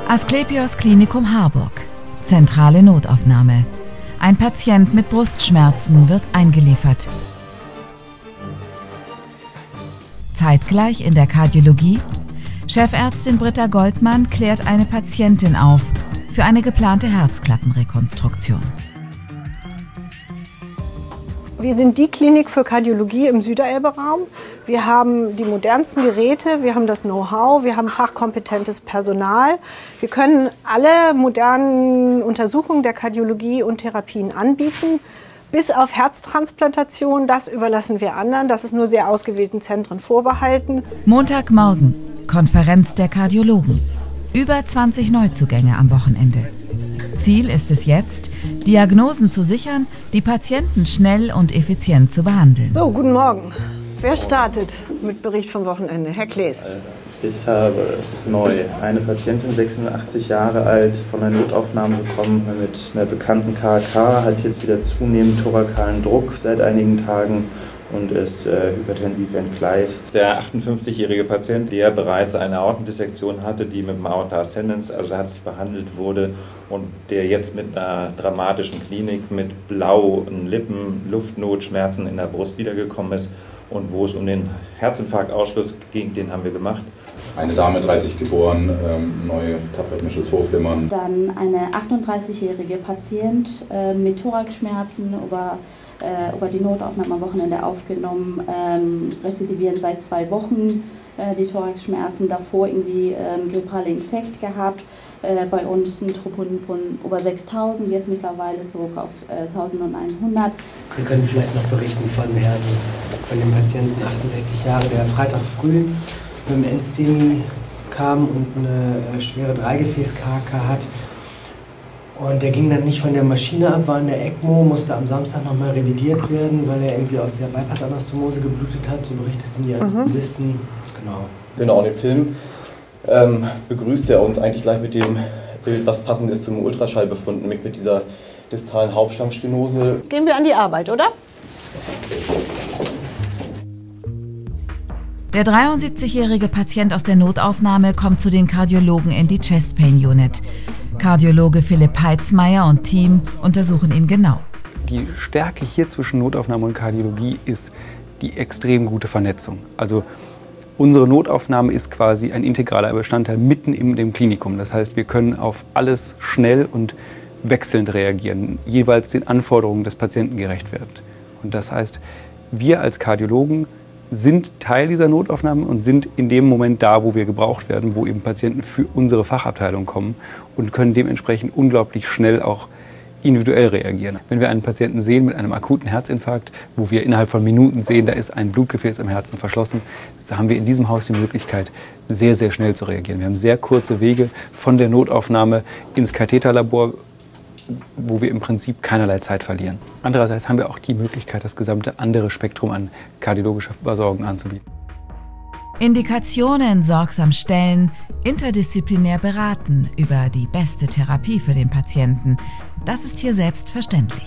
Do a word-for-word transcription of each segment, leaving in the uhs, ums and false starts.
Asklepios Klinikum Harburg. Zentrale Notaufnahme. Ein Patient mit Brustschmerzen wird eingeliefert. Zeitgleich in der Kardiologie. Chefärztin Britta Goldmann klärt eine Patientin auf für eine geplante Herzklappenrekonstruktion. Wir sind die Klinik für Kardiologie im Süderelbe-Raum. Wir haben die modernsten Geräte, wir haben das Know-how, wir haben fachkompetentes Personal. Wir können alle modernen Untersuchungen der Kardiologie und Therapien anbieten. Bis auf Herztransplantation, das überlassen wir anderen. Das ist nur sehr ausgewählten Zentren vorbehalten. Montagmorgen, Konferenz der Kardiologen. Über zwanzig Neuzugänge am Wochenende. Ziel ist es jetzt, Diagnosen zu sichern, die Patienten schnell und effizient zu behandeln. So, guten Morgen. Wer startet mit Bericht vom Wochenende? Herr Klees. Ich habe neu eine Patientin, sechsundachtzig Jahre alt, von der Notaufnahme bekommen mit einer bekannten K H K, hat jetzt wieder zunehmend thorakalen Druck seit einigen Tagen und ist äh, hypertensiv entgleist. Der achtundfünfzigjährige Patient, der bereits eine Aortendissektion hatte, die mit dem Aorta Ascendens Ersatz behandelt wurde und der jetzt mit einer dramatischen Klinik mit blauen Lippen, Luftnot, Schmerzen in der Brust wiedergekommen ist und wo es um den Herzinfarktausschluss ging, den haben wir gemacht. Eine Dame, dreißig geboren, ähm, neu tabrhythmisches Vorflimmern. Dann eine achtunddreißigjährige Patient äh, mit Thoraxschmerzen über äh, über die Notaufnahme am Wochenende aufgenommen, ähm, residivieren seit zwei Wochen äh, die Thoraxschmerzen, davor irgendwie ähm, grippale Infekt gehabt, äh, bei uns ein Troponin von über sechstausend, jetzt mittlerweile so auf äh, eintausendeinhundert. Wir können vielleicht noch berichten von Herrn, von dem Patienten achtundsechzig Jahre, der Freitag früh mit dem Endstemi kam und eine äh, schwere Dreigefäß-K H K hat. Und der ging dann nicht von der Maschine ab, war in der ECMO, musste am Samstag nochmal revidiert werden, weil er irgendwie aus der Bypass-Anastomose geblutet hat, so berichteten die Anästhesisten. Mhm. Genau. Genau, den Film ähm, begrüßt er uns eigentlich gleich mit dem Bild, was passend ist zum Ultraschallbefund, nämlich mit dieser distalen Hauptstammstenose. Gehen wir an die Arbeit, oder? Der dreiundsiebzigjährige Patient aus der Notaufnahme kommt zu den Kardiologen in die Chest Pain Unit. Kardiologe Philipp Heitzmeier und Team untersuchen ihn genau. Die Stärke hier zwischen Notaufnahme und Kardiologie ist die extrem gute Vernetzung. Also unsere Notaufnahme ist quasi ein integraler Bestandteil mitten in dem Klinikum. Das heißt, wir können auf alles schnell und wechselnd reagieren, jeweils den Anforderungen des Patienten gerecht werden. Und das heißt, wir als Kardiologen sind Teil dieser Notaufnahme und sind in dem Moment da, wo wir gebraucht werden, wo eben Patienten für unsere Fachabteilung kommen und können dementsprechend unglaublich schnell auch individuell reagieren. Wenn wir einen Patienten sehen mit einem akuten Herzinfarkt, wo wir innerhalb von Minuten sehen, da ist ein Blutgefäß im Herzen verschlossen, so haben wir in diesem Haus die Möglichkeit, sehr, sehr schnell zu reagieren. Wir haben sehr kurze Wege von der Notaufnahme ins Katheterlabor, wo wir im Prinzip keinerlei Zeit verlieren. Andererseits haben wir auch die Möglichkeit, das gesamte andere Spektrum an kardiologischer Versorgung anzubieten. Indikationen sorgsam stellen, interdisziplinär beraten über die beste Therapie für den Patienten. Das ist hier selbstverständlich.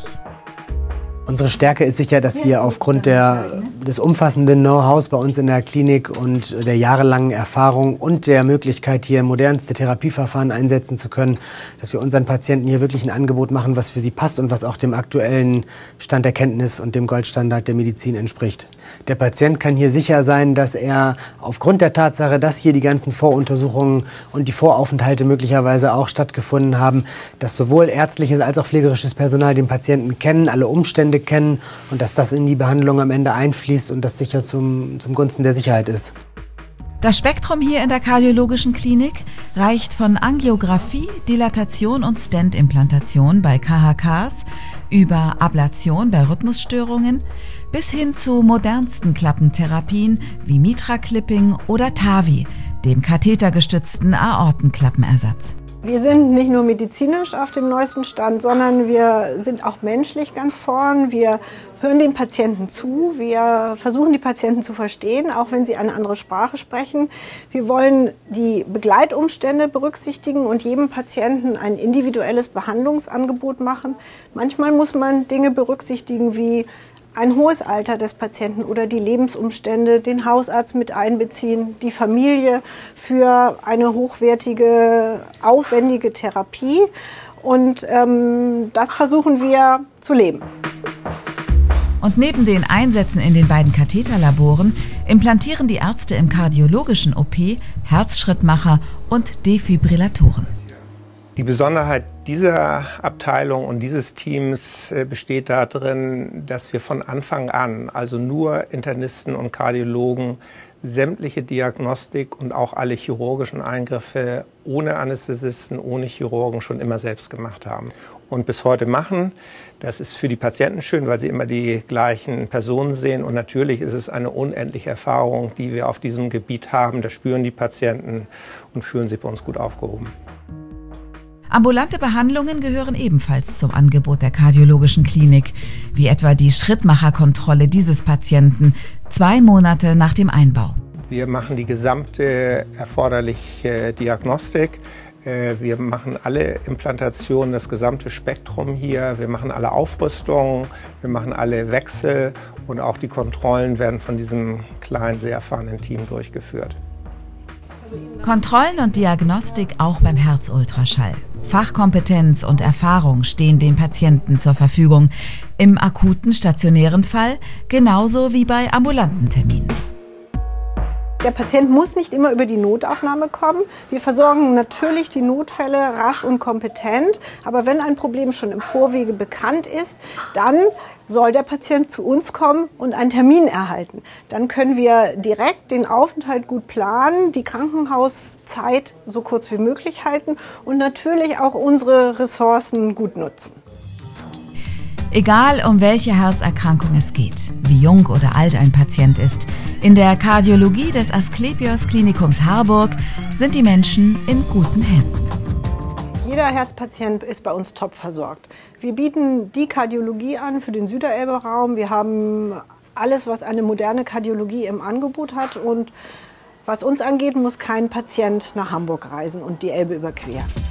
Unsere Stärke ist sicher, dass wir aufgrund der, des umfassenden Know-hows bei uns in der Klinik und der jahrelangen Erfahrung und der Möglichkeit, hier modernste Therapieverfahren einsetzen zu können, dass wir unseren Patienten hier wirklich ein Angebot machen, was für sie passt und was auch dem aktuellen Stand der Kenntnis und dem Goldstandard der Medizin entspricht. Der Patient kann hier sicher sein, dass er aufgrund der Tatsache, dass hier die ganzen Voruntersuchungen und die Voraufenthalte möglicherweise auch stattgefunden haben, dass sowohl ärztliches als auch pflegerisches Personal den Patienten kennen, alle Umstände kennen und dass das in die Behandlung am Ende einfließt und das sicher zum, zum Gunsten der Sicherheit ist. Das Spektrum hier in der kardiologischen Klinik reicht von Angiografie, Dilatation und Stent-Implantation bei K H Ks über Ablation bei Rhythmusstörungen bis hin zu modernsten Klappentherapien wie Mitra-Clipping oder TAVI, dem kathetergestützten Aortenklappenersatz. Wir sind nicht nur medizinisch auf dem neuesten Stand, sondern wir sind auch menschlich ganz vorn. Wir hören den Patienten zu, wir versuchen die Patienten zu verstehen, auch wenn sie eine andere Sprache sprechen. Wir wollen die Begleitumstände berücksichtigen und jedem Patienten ein individuelles Behandlungsangebot machen. Manchmal muss man Dinge berücksichtigen wie ein hohes Alter des Patienten oder die Lebensumstände, den Hausarzt mit einbeziehen, die Familie für eine hochwertige, aufwendige Therapie. Und ähm, das versuchen wir zu leben. Und neben den Einsätzen in den beiden Katheterlaboren implantieren die Ärzte im kardiologischen O P Herzschrittmacher und Defibrillatoren. Die Besonderheit dieser Abteilung und dieses Teams besteht darin, dass wir von Anfang an, also nur Internisten und Kardiologen, sämtliche Diagnostik und auch alle chirurgischen Eingriffe ohne Anästhesisten, ohne Chirurgen schon immer selbst gemacht haben. Und bis heute machen. Das ist für die Patienten schön, weil sie immer die gleichen Personen sehen. Und natürlich ist es eine unendliche Erfahrung, die wir auf diesem Gebiet haben. Das spüren die Patienten und fühlen sich bei uns gut aufgehoben. Ambulante Behandlungen gehören ebenfalls zum Angebot der kardiologischen Klinik, wie etwa die Schrittmacherkontrolle dieses Patienten, zwei Monate nach dem Einbau. Wir machen die gesamte erforderliche Diagnostik. Wir machen alle Implantationen, das gesamte Spektrum hier. Wir machen alle Aufrüstungen, wir machen alle Wechsel und auch die Kontrollen werden von diesem kleinen, sehr erfahrenen Team durchgeführt. Kontrollen und Diagnostik auch beim Herzultraschall. Fachkompetenz und Erfahrung stehen den Patienten zur Verfügung. Im akuten stationären Fall genauso wie bei ambulanten Terminen. Der Patient muss nicht immer über die Notaufnahme kommen. Wir versorgen natürlich die Notfälle rasch und kompetent. Aber wenn ein Problem schon im Vorwege bekannt ist, dann soll der Patient zu uns kommen und einen Termin erhalten. Dann können wir direkt den Aufenthalt gut planen, die Krankenhauszeit so kurz wie möglich halten und natürlich auch unsere Ressourcen gut nutzen. Egal, um welche Herzerkrankung es geht, wie jung oder alt ein Patient ist, in der Kardiologie des Asklepios Klinikums Harburg sind die Menschen in guten Händen. Jeder Herzpatient ist bei uns top versorgt. Wir bieten die Kardiologie an für den Süderelbe-Raum. Wir haben alles, was eine moderne Kardiologie im Angebot hat. Und was uns angeht, muss kein Patient nach Hamburg reisen und die Elbe überqueren.